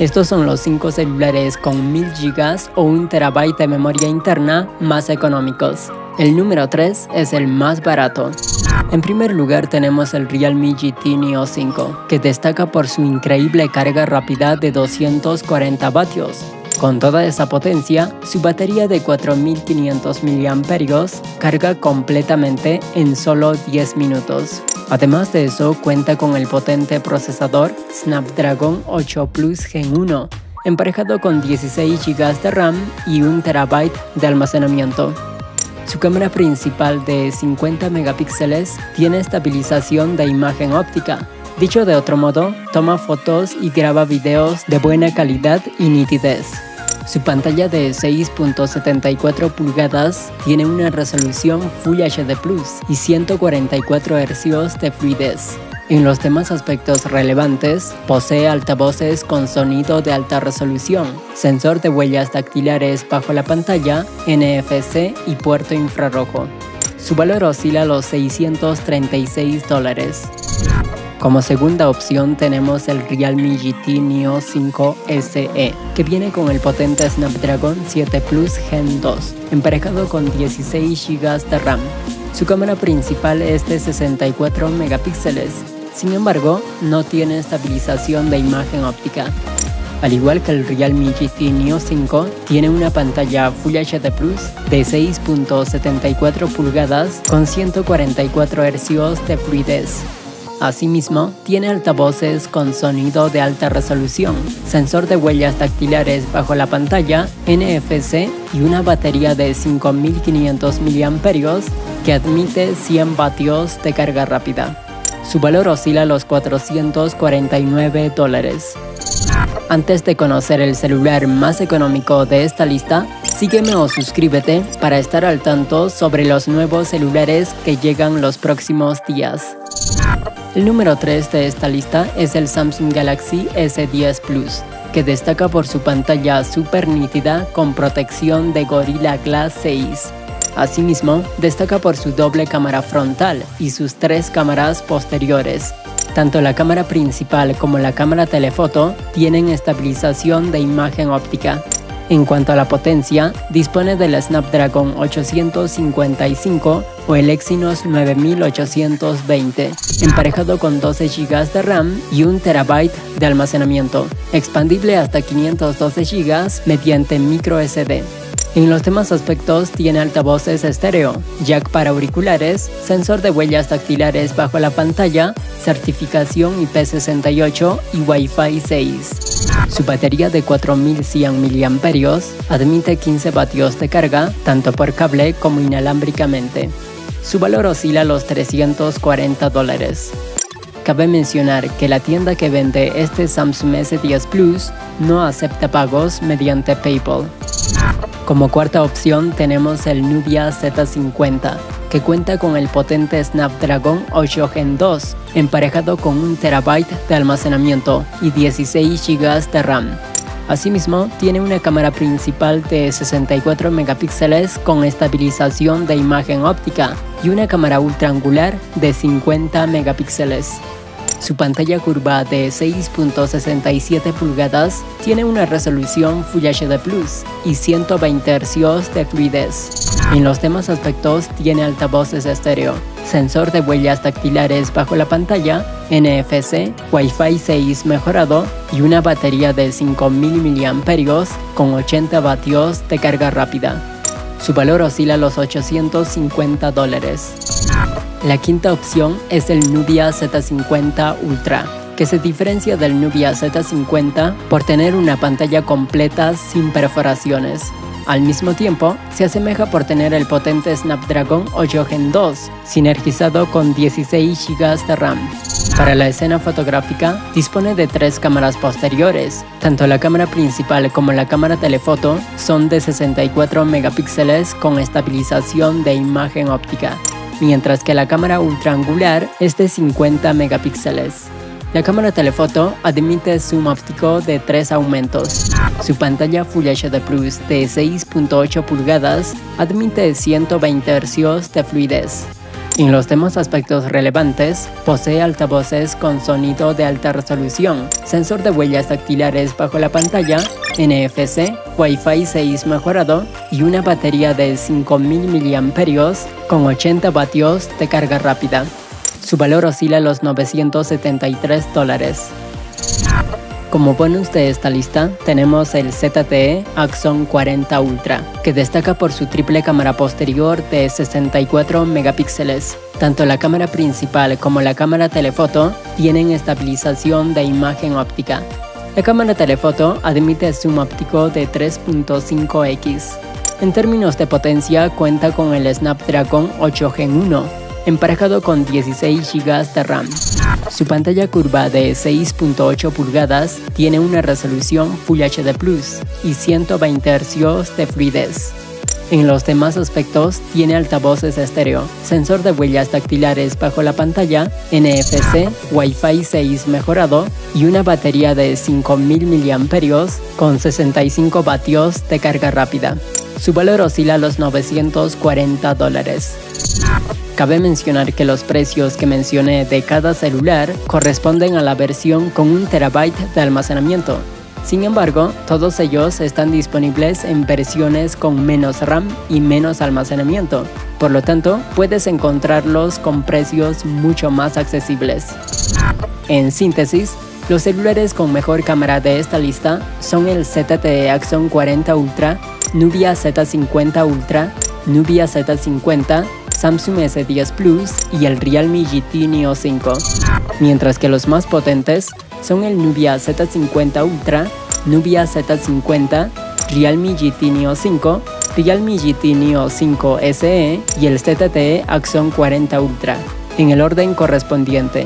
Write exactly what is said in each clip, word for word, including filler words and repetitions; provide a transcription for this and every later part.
Estos son los cinco celulares con mil gigas o un terabyte de memoria interna más económicos. El número tres es el más barato. En primer lugar tenemos el Realme G T Neo cinco, que destaca por su increíble carga rápida de doscientos cuarenta vatios. Con toda esa potencia, su batería de cuatro mil quinientos miliamperios hora carga completamente en solo diez minutos. Además de eso, cuenta con el potente procesador Snapdragon ocho Plus Gen uno, emparejado con dieciséis gigas de RAM y un terabyte de almacenamiento. Su cámara principal de cincuenta megapíxeles tiene estabilización de imagen óptica. Dicho de otro modo, toma fotos y graba videos de buena calidad y nitidez. Su pantalla de seis punto setenta y cuatro pulgadas tiene una resolución Full H D plus y ciento cuarenta y cuatro hercios de fluidez. En los demás aspectos relevantes, posee altavoces con sonido de alta resolución, sensor de huellas dactilares bajo la pantalla, N F C y puerto infrarrojo. Su valor oscila a los seiscientos treinta y seis dólares. Como segunda opción tenemos el Realme G T Neo cinco S E, que viene con el potente Snapdragon siete Plus Gen dos, emparejado con dieciséis gigas de RAM. Su cámara principal es de sesenta y cuatro megapíxeles, sin embargo, no tiene estabilización de imagen óptica. Al igual que el Realme G T Neo cinco, tiene una pantalla Full H D plus de seis punto setenta y cuatro pulgadas con ciento cuarenta y cuatro hercios de fluidez. Asimismo, tiene altavoces con sonido de alta resolución, sensor de huellas dactilares bajo la pantalla, N F C y una batería de cinco mil quinientos miliamperios hora que admite cien vatios de carga rápida. Su valor oscila a los cuatrocientos cuarenta y nueve dólares. Antes de conocer el celular más económico de esta lista, sígueme o suscríbete para estar al tanto sobre los nuevos celulares que llegan los próximos días. El número tres de esta lista es el Samsung Galaxy S diez Plus, que destaca por su pantalla super nítida con protección de Gorilla Glass seis. Asimismo, destaca por su doble cámara frontal y sus tres cámaras posteriores. Tanto la cámara principal como la cámara telefoto tienen estabilización de imagen óptica. En cuanto a la potencia, dispone del Snapdragon ochocientos cincuenta y cinco o el Exynos nueve mil ochocientos veinte, emparejado con doce gigas de RAM y un terabyte de almacenamiento, expandible hasta quinientos doce gigas mediante micro S D. En los demás aspectos tiene altavoces estéreo, jack para auriculares, sensor de huellas dactilares bajo la pantalla, certificación I P sesenta y ocho y Wi-Fi seis. Su batería de cuatro mil cien miliamperios hora admite quince vatios de carga, tanto por cable como inalámbricamente. Su valor oscila a los trescientos cuarenta dólares. Cabe mencionar que la tienda que vende este Samsung S diez Plus no acepta pagos mediante PayPal. Como cuarta opción tenemos el Nubia Z cincuenta, que cuenta con el potente Snapdragon ocho Gen dos, emparejado con un terabyte de almacenamiento y dieciséis gigas de RAM. Asimismo, tiene una cámara principal de sesenta y cuatro megapíxeles con estabilización de imagen óptica y una cámara ultraangular de cincuenta megapíxeles. Su pantalla curva de seis punto sesenta y siete pulgadas tiene una resolución Full H D plus y ciento veinte hercios de fluidez. En los demás aspectos tiene altavoces estéreo, sensor de huellas dactilares bajo la pantalla, N F C, Wi-Fi seis mejorado y una batería de cinco mil miliamperios hora con ochenta vatios de carga rápida. Su valor oscila a los ochocientos cincuenta dólares. La quinta opción es el Nubia Z cincuenta Ultra, que se diferencia del Nubia Z cincuenta por tener una pantalla completa sin perforaciones. Al mismo tiempo, se asemeja por tener el potente Snapdragon ocho Gen dos, sinergizado con dieciséis gigas de RAM. Para la escena fotográfica, dispone de tres cámaras posteriores. Tanto la cámara principal como la cámara telefoto son de sesenta y cuatro megapíxeles con estabilización de imagen óptica, mientras que la cámara ultraangular es de cincuenta megapíxeles. La cámara telefoto admite zoom óptico de tres aumentos. Su pantalla Full H D plus de seis punto ocho pulgadas admite ciento veinte hercios de fluidez. En los demás aspectos relevantes, posee altavoces con sonido de alta resolución, sensor de huellas dactilares bajo la pantalla, N F C, Wi-Fi seis mejorado y una batería de cinco mil miliamperios hora con ochenta vatios de carga rápida. Su valor oscila a los novecientos setenta y tres dólares. Como bonus de esta lista, tenemos el Z T E Axon cuarenta Ultra, que destaca por su triple cámara posterior de sesenta y cuatro megapíxeles. Tanto la cámara principal como la cámara telefoto tienen estabilización de imagen óptica. La cámara telefoto admite zoom óptico de tres punto cinco equis. En términos de potencia, cuenta con el Snapdragon ocho Gen uno, emparejado con dieciséis gigas de RAM. Su pantalla curva de seis punto ocho pulgadas tiene una resolución Full H D plus y ciento veinte hercios de fluidez. En los demás aspectos tiene altavoces estéreo, sensor de huellas dactilares bajo la pantalla, N F C, Wi-Fi seis mejorado y una batería de cinco mil miliamperios hora con sesenta y cinco vatios de carga rápida. Su valor oscila a los novecientos cuarenta dólares. Cabe mencionar que los precios que mencioné de cada celular corresponden a la versión con un terabyte de almacenamiento. Sin embargo, todos ellos están disponibles en versiones con menos RAM y menos almacenamiento. Por lo tanto, puedes encontrarlos con precios mucho más accesibles. En síntesis, los celulares con mejor cámara de esta lista son el Z T E Axon cuarenta Ultra, Nubia Z cincuenta Ultra, Nubia Z cincuenta, Samsung S diez Plus y el Realme G T Neo cinco, mientras que los más potentes son el Nubia Z cincuenta Ultra, Nubia Z cincuenta, Realme G T Neo cinco, Realme G T Neo cinco S E y el Z T E Axon cuarenta Ultra, en el orden correspondiente.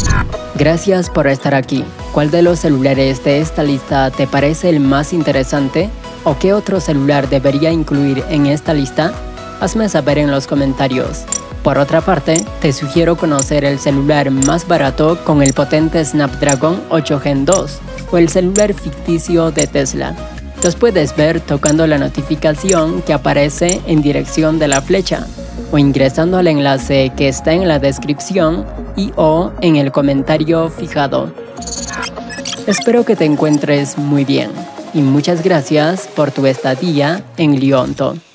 Gracias por estar aquí. ¿Cuál de los celulares de esta lista te parece el más interesante? ¿O qué otro celular debería incluir en esta lista? Hazme saber en los comentarios. Por otra parte, te sugiero conocer el celular más barato con el potente Snapdragon ocho Gen dos o el celular ficticio de Tesla. Los puedes ver tocando la notificación que aparece en dirección de la flecha o ingresando al enlace que está en la descripción y o en el comentario fijado. Espero que te encuentres muy bien y muchas gracias por tu estadía en Lionto.